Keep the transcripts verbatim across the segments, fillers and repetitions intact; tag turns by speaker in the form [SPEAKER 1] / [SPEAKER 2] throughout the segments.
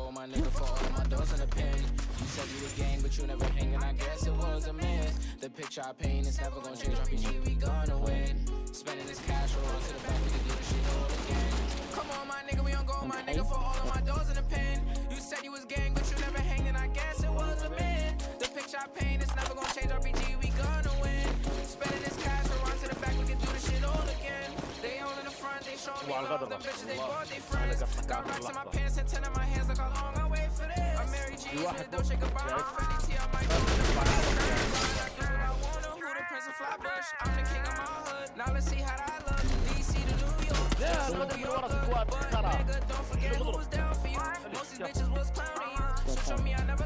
[SPEAKER 1] go, my nigga, for all of my doors in the pen. You said you was gang, but you never hanging, I guess it was a myth. The picture I paint is never gonna change, R P G, we gonna win. Spending this cash, roll on to the back, we can do this shit all again. Come on, my nigga, we on go, my nigga, for all of my doors in the pen. You said you was gang, but you never hanging, I guess it was a myth. The picture I paint is never gonna change, R P G, we gonna win. Spending this cash, roll on to the back, we can do this shit all again. They all in the front, they show me love, them bitches, they bought they friends. Got rocks in my pants and ten in my hands, look how long I wait for this. I'm Mary G's with a Dolce Gabbana, Fendi T, I might go to the bottom. I do what I wanna, who the Prince of Flatbush? I'm the king of my hood, now let's see how that look. D C to New York, just New York, but nigga, don't forget who was down for you. Most these bitches was clowning you, so show me I never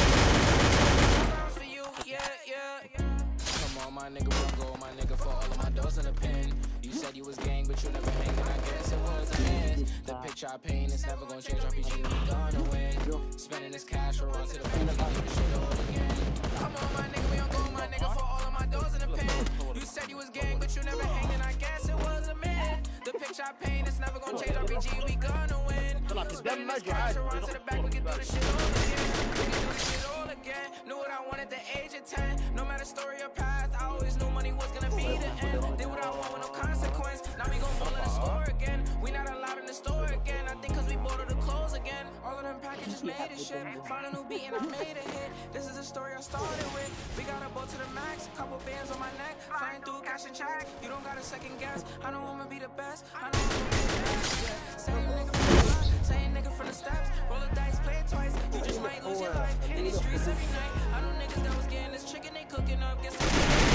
[SPEAKER 1] for you, yeah, yeah, yeah. Come on, my nigga, we'll go, my nigga, for all of my doors in the pen. You said you was gang, but you never hanging, I guess it was a myth. The picture I paint is never gonna change, R P G, we gonna win. Spending this cash, roll on to the bank, we can do this shit all again. Come on, my nigga, we on go, my nigga, for all of my doors in the pen. You said you was gang, but you never hanging, I guess it was a myth. The picture I paint is never gonna change, R P G, we gonna win. Spending this cash, roll on to the back, we can do this shit all again. We can do this shit all again. Knew what I wanted at the age of ten. No matter story or path, I always knew money was gonna be the end. Did what I want with no consequence. Now we gon' ball in the store again. We not allowed in the store again. I think cause we bought all the clothes again. All of them packages made a shit. Found a new beat and I made a hit. This is the story I started with. We got a boat to the max. Couple bands on my neck. Flying through cash and check. You don't gotta second guess. I know I'ma be the best. I know I'ma be the best. Yeah. Same nigga from the block. Same nigga from the steps. Roll the dice, play it twice. You just might lose your life. In these streets every night. I know niggas that was getting this chicken they cooking up. Guess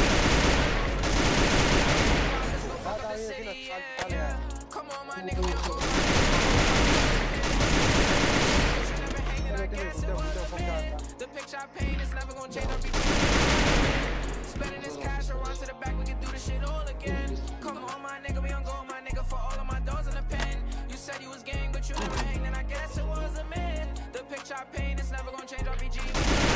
[SPEAKER 1] fuck up the city, yeah, yeah. Come on, my nigga, we don't go. Never hanging, I guess it was a myth. The picture I paint is never gonna change, R P G. Spending this cash, or run to the back, we can do this shit all again. Come on, my nigga, we don't go, my nigga, for all of my doors in the pen. You said you was gang, but you never hanged, and I guess it was a myth. The picture I paint is never gonna change, R P G.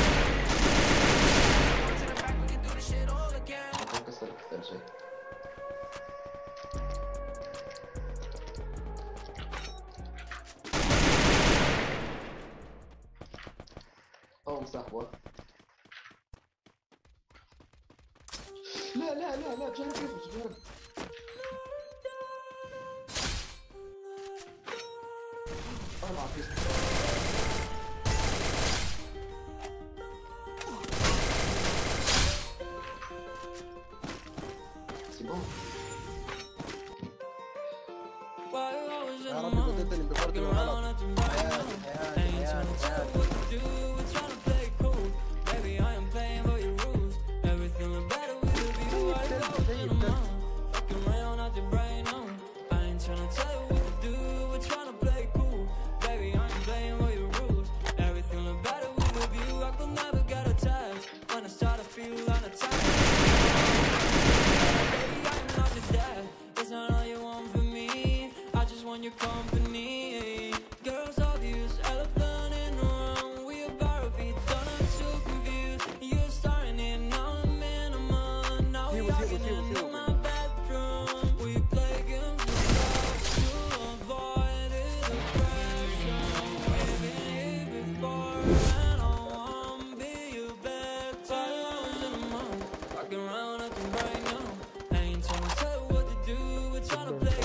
[SPEAKER 1] Run to the back, we can do this shit all again.
[SPEAKER 2] أو صاحبه لا لا لا لا جرب جرب أربعة في سيبون
[SPEAKER 3] your company. Girls obvious, elephant in the room. We about to be done, I'm so confused. You're starting it, now I'm in a month. Now we're talking into my bedroom. We play games with love to avoid the pressure. We've been here before, and I wanna be your bed. Five hours in a month, walking around acting right now. I ain't trying to tell you what to do, we're trying to play.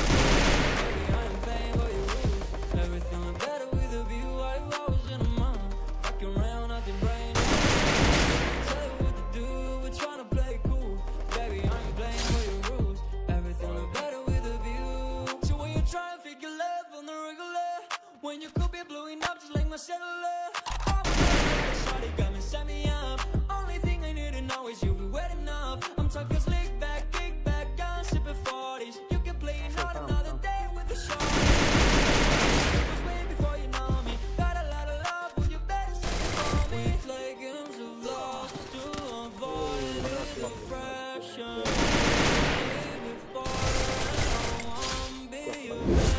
[SPEAKER 3] When you could be blowing up just like my cellular. Oh my God, shawty got me, set me up. Only thing I need to know is you be wet enough. I'm talking slick back, kick back, gun sipping forties. You can play another another day with the show. It was way before you know me. Got a lot of love, will you better sing it for me? We play games of love to avoid the depression. Before I wanna be your bed.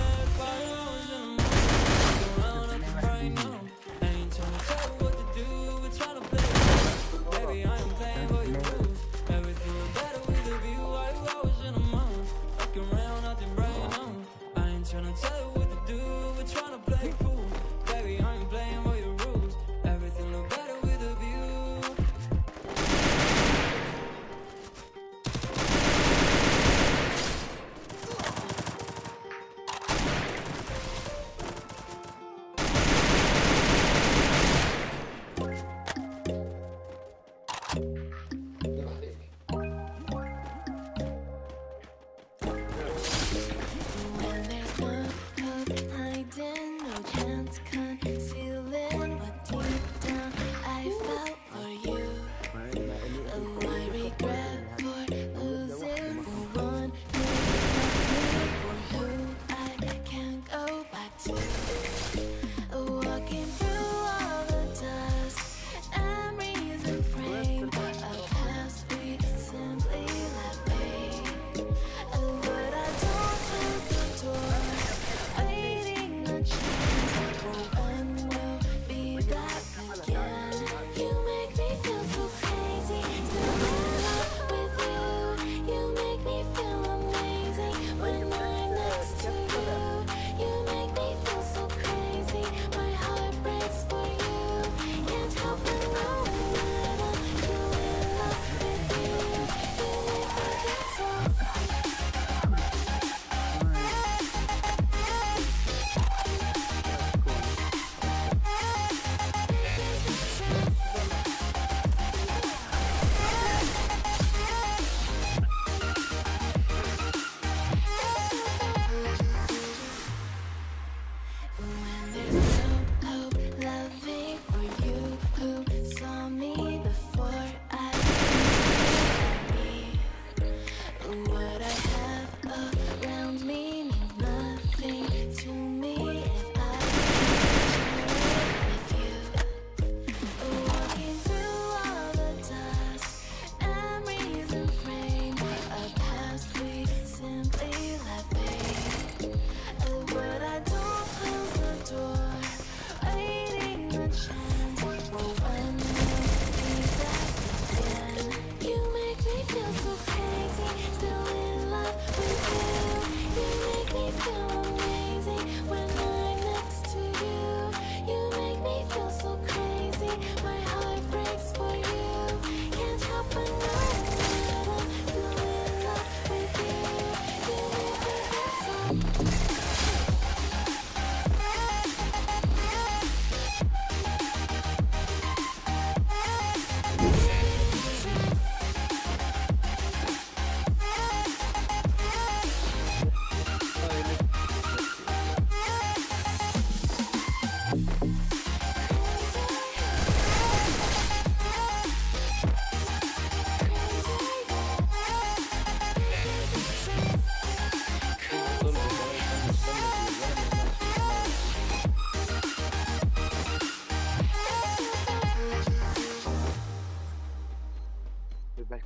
[SPEAKER 3] Right now, I ain't trying to tell you what to do, we're trying to play.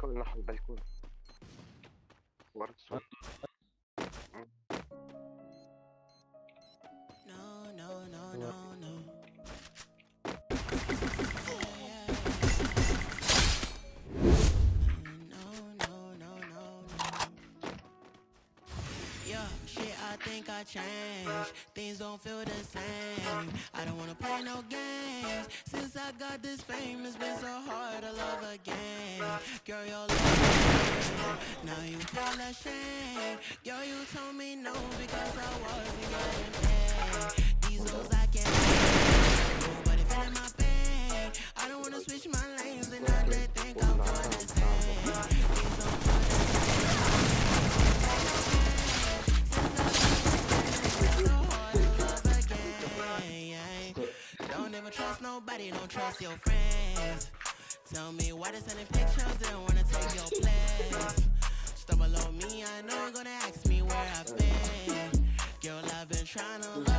[SPEAKER 4] البلكون نحو البلكون ورد صوت.
[SPEAKER 1] No, no, no, no, no. No, no, no, no, no. Yeah, shit, I think I changed. Things don't feel the same. I don't wanna play no games. Since I got this fame, it's been so hard to love again. Girl, your love, now you feel ashamed. Girl, you told me no because I wasn't getting paid. These hoes I can't pay. Nobody feeling my pain. I don't wanna switch my lanes and now they think I'm for the same. Things don't feel the Don't ever trust nobody, don't trust your friends. Tell me why they sending pictures, they don't wanna take your place. Stumble on me, I know you're gonna ask me where I've been. Girl, I've been trying to